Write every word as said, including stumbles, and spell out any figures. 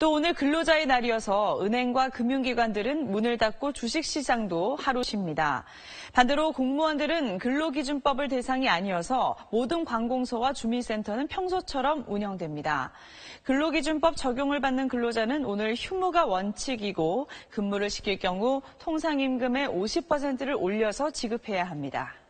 또 오늘 근로자의 날이어서 은행과 금융기관들은 문을 닫고 주식시장도 하루 쉽니다. 반대로 공무원들은 근로기준법을 대상이 아니어서 모든 관공서와 주민센터는 평소처럼 운영됩니다. 근로기준법 적용을 받는 근로자는 오늘 휴무가 원칙이고 근무를 시킬 경우 통상임금의 오십 퍼센트를 올려서 지급해야 합니다.